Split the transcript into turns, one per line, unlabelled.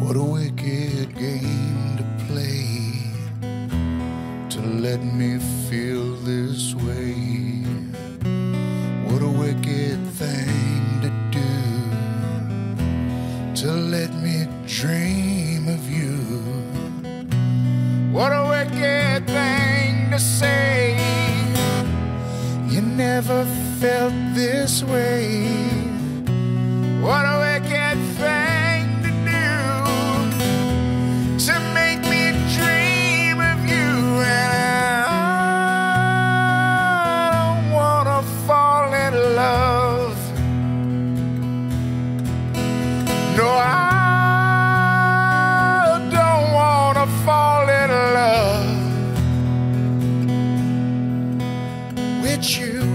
What a wicked game to play, to let me feel this way. What a wicked thing to do, to let me dream of you. What a wicked thing to say, you never felt this way. What a wicked thing to do, to make me dream of you. And I don't wanna fall in love. No, I don't wanna fall in love with you.